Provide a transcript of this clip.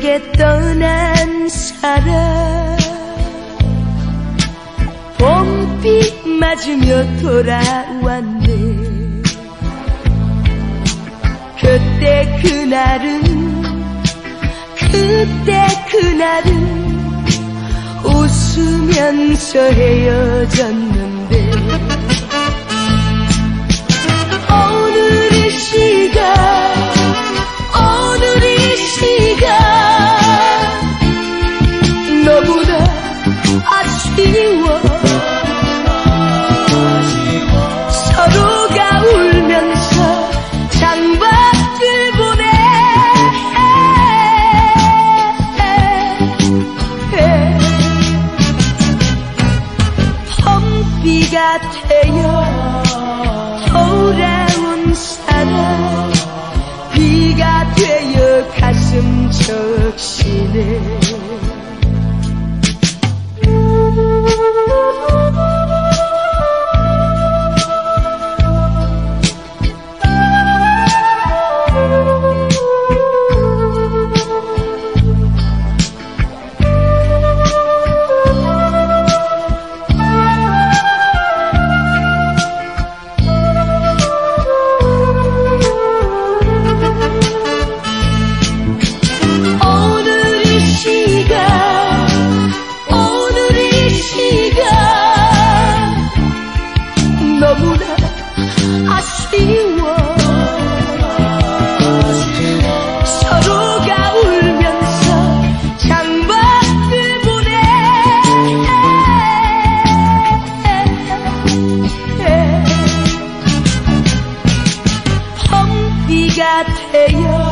내게 떠난 사람 봄빛 맞으며 돌아왔네. 그때 그날은 웃으면서 헤어졌는데 오늘 이 시간 너무나 아쉬워. 서로가 울면서 장박을 보내. 봄비가 되어 돌아온 사람 비가 되어 가슴 적시네. 너무나 아쉬워. 서로가 울면서 장박을 보내. 봄비가 되어